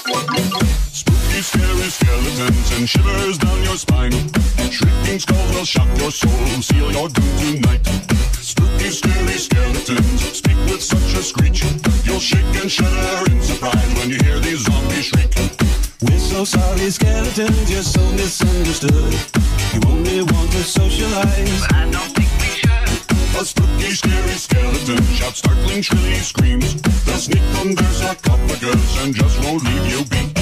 Spooky, scary skeletons and shivers down your spine. Shrieking skulls will shock your soul, seal your doom tonight. Spooky, scary skeletons speak with such a screech. You'll shake and shudder in surprise when you hear these zombies shriek. We're so sorry, skeletons, you're so misunderstood. You only want to socialize, but I don't think we should. A spooky, scary skeleton shouts startling, shrilly screams. They'll sneak under sarcophagus and just won't leave you be.